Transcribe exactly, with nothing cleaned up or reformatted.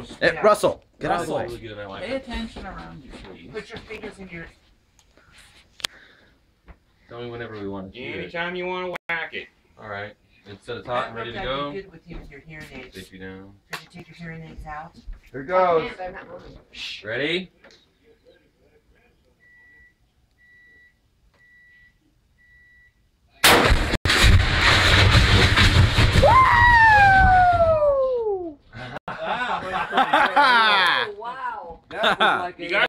close. Hey, Yeah. Russell, get out of the Russell. way. Pay attention around you, please. Put your fingers in your... Tell me whenever we want to shoot it. Anytime you want to whack it. Alright. It's set a top and ready to go. Good with you with your hearing aids. Take you down. Could you take your hearing aids out? Here goes. Ready? Wow. That was like You got